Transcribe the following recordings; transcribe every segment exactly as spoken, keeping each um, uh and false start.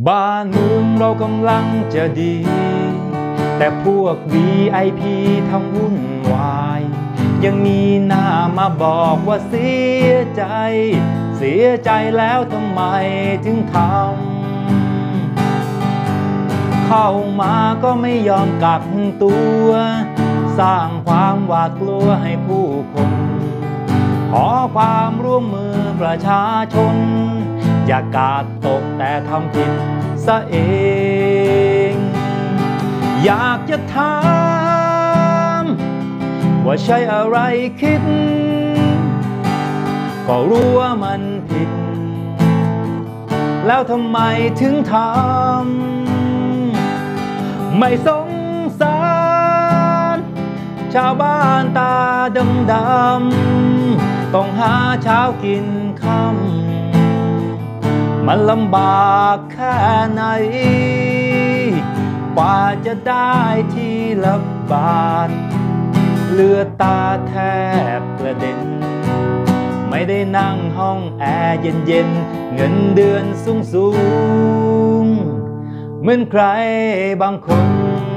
บ้านเมืองเรากำลังจะดีแต่พวก วี ไอ พี ทำวุ่นวายยังมีหน้ามาบอกว่าเสียใจเสียใจแล้วทำไมถึงทำเข้ามาก็ไม่ยอมกักตัวสร้างความหวาดกลัวให้ผู้คนขอความร่วมมือประชาชนอย่ากาดตกแต่ทำผิดซะเองอยากจะถามว่าใช่อะไรคิดก็รู้ว่ามันผิดแล้วทำไมถึงทำไม่สงสารชาวบ้านตาดำๆต้องหาเช้ากินค่ำมันลำบากแค่ไหนกว่าจะได้ทีละบาทเลือดตาแทบกระเด็นไม่ได้นั่งห้องแอร์เย็นๆเงินเดือนสูงสูงเหมือนใครบางคน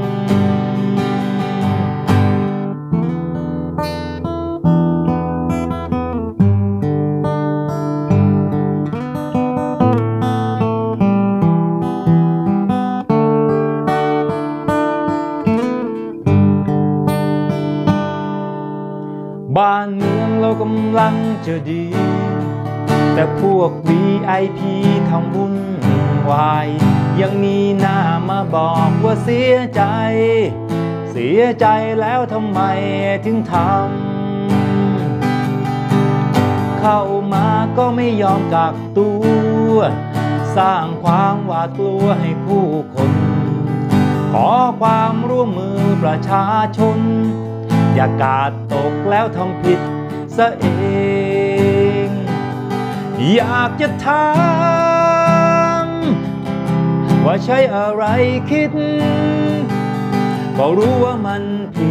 บ้านเมืองเรากำลังจะดีแต่พวก วี ไอ พี ทำวุ่นวายยังมีหน้ามาบอกว่าเสียใจเสียใจแล้วทำไมถึงทำเข้ามาก็ไม่ยอมกักตัวสร้างความหวาดกลัวให้ผู้คนขอความร่วมมือประชาชนอย่ากาดตกแล้วทำผิดซะเองอยากจะถามว่าใช่อะไรคิดก็รู้ว่ามันผิด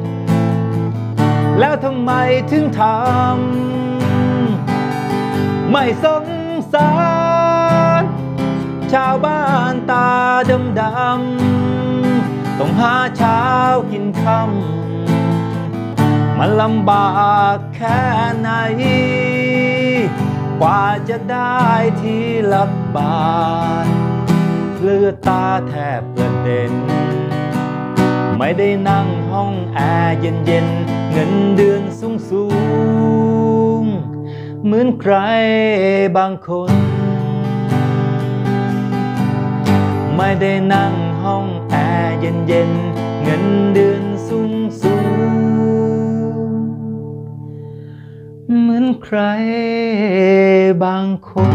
แล้วทำไมถึงทำไม่สงสารชาวบ้านตาดำๆต้องหาเช้ากินค่ำมันลำบากแค่ไหนกว่าจะได้ทีละบาทเลือดตาแทบกระเด็นไม่ได้นั่งห้องแอร์เย็นๆเงินเดือนสูงสูงเหมือนใครบางคนไม่ได้นั่งห้องแอร์เย็นๆเงินเดือนสูงสูงเหมือนใครบางคน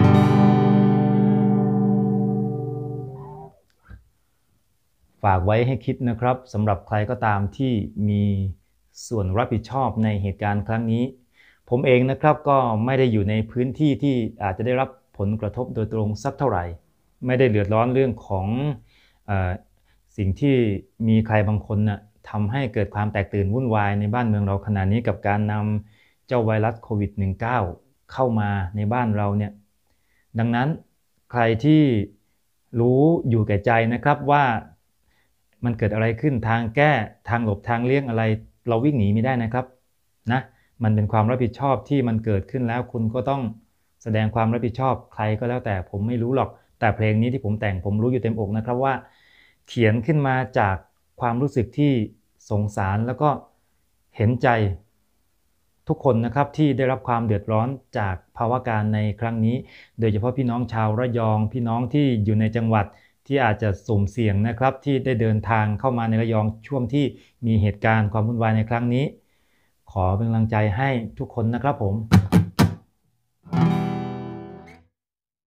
ฝากไว้ให้คิดนะครับสำหรับใครก็ตามที่มีส่วนรับผิดชอบในเหตุการณ์ครั้งนี้ผมเองนะครับก็ไม่ได้อยู่ในพื้นที่ที่อาจจะได้รับผลกระทบโดยตรงสักเท่าไหร่ไม่ได้เดือดร้อนเรื่องของเอ่อสิ่งที่มีใครบางคนน่ะทำให้เกิดความแตกตื่นวุ่นวายในบ้านเมืองเราขณะนี้กับการนำเจ้าไวรัสโควิด สิบเก้า เข้ามาในบ้านเราเนี่ยดังนั้นใครที่รู้อยู่แก่ใจนะครับว่ามันเกิดอะไรขึ้นทางแก้ทางหลบทางเลี่ยงอะไรเราวิ่งหนีไม่ได้นะครับนะมันเป็นความรับผิดชอบที่มันเกิดขึ้นแล้วคุณก็ต้องแสดงความรับผิดชอบใครก็แล้วแต่ผมไม่รู้หรอกแต่เพลงนี้ที่ผมแต่งผมรู้อยู่เต็มอกนะครับว่าเขียนขึ้นมาจากความรู้สึกที่สงสารแล้วก็เห็นใจทุกคนนะครับที่ได้รับความเดือดร้อนจากภาวะการในครั้งนี้โดยเฉพาะพี่น้องชาวระยองพี่น้องที่อยู่ในจังหวัดที่อาจจะสุ่มเสี่ยงนะครับที่ได้เดินทางเข้ามาในระยองช่วงที่มีเหตุการณ์ความวุ่นวายในครั้งนี้ขอเป็นกำลังใจให้ทุกคนนะครับผม